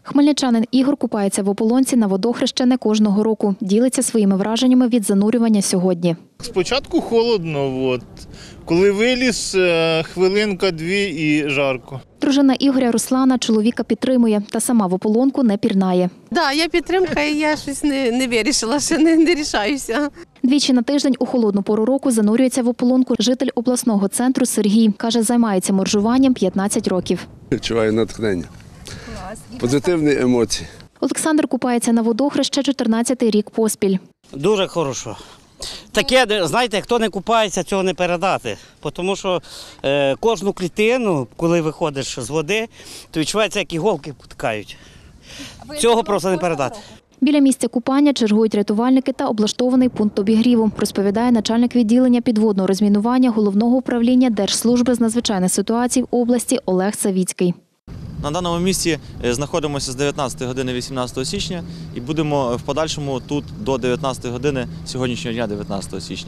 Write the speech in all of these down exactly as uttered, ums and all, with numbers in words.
Хмельничанин Ігор купається в ополонці на водохреще не кожного року. Ділиться своїми враженнями від занурювання сьогодні. Спочатку холодно, от. Коли виліз, хвилинка-дві і жарко. Дружина Ігоря Руслана чоловіка підтримує, та сама в ополонку не пірнає. Так, да, я підтримка, і я щось не, не вирішила, ще не, не рішаюся. Двічі на тиждень у холодну пору року занурюється в ополонку житель обласного центру Сергій. Каже, займається моржуванням п'ятнадцять років. Відчуваю натхнення, позитивні емоції. Олександр купається на водохреще чотирнадцятий рік поспіль. Дуже хорошо. Таке, знаєте, хто не купається, цього не передати. Тому що е, кожну клітину, коли виходиш з води, то відчувається, як іголки потикають. Цього просто не передати. Біля місця купання чергують рятувальники та облаштований пункт обігріву, розповідає начальник відділення підводного розмінування Головного управління Держслужби з надзвичайних ситуацій в області Олег Савіцький. На даному місці знаходимося з дев'ятнадцятої години вісімнадцятого січня і будемо в подальшому тут до дев'ятнадцятої години сьогоднішнього дня, дев'ятнадцятого січня.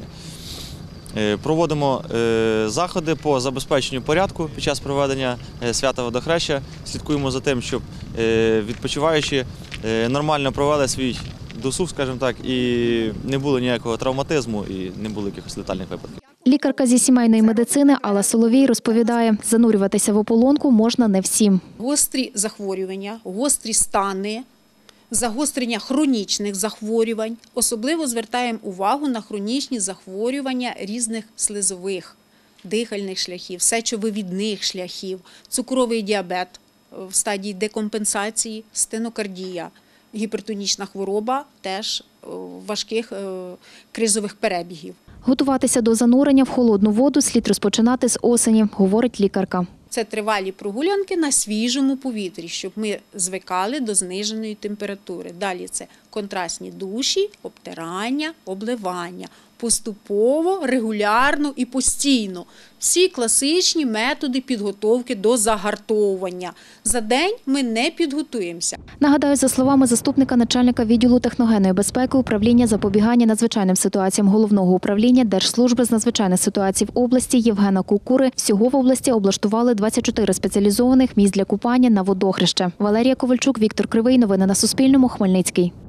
Проводимо заходи по забезпеченню порядку під час проведення свята водохреща. Слідкуємо за тим, щоб відпочиваючі нормально провели свій досуг, скажімо так, і не було ніякого травматизму і не було якихось летальних випадків. Лікарка зі сімейної медицини Алла Соловій розповідає, занурюватися в ополонку можна не всім. Гострі захворювання, гострі стани, загострення хронічних захворювань. Особливо звертаємо увагу на хронічні захворювання різних слизових, дихальних шляхів, сечовивідних шляхів, цукровий діабет в стадії декомпенсації, стенокардія, гіпертонічна хвороба теж важких кризових перебігів. Готуватися до занурення в холодну воду слід розпочинати з осені, говорить лікарка. Це тривалі прогулянки на свіжому повітрі, щоб ми звикали до зниженої температури. Далі це контрастні душі, обтирання, обливання. Поступово, регулярно і постійно. Всі класичні методи підготовки до загартовування. За день ми не підготуємося. Нагадаю, за словами заступника начальника відділу техногенної безпеки управління запобігання надзвичайним ситуаціям Головного управління Держслужби з надзвичайних ситуацій в області Євгена Кукури, всього в області облаштували двадцять чотири спеціалізованих місць для купання на водохреще. Валерія Ковальчук, Віктор Кривий. Новини на Суспільному. Хмельницький.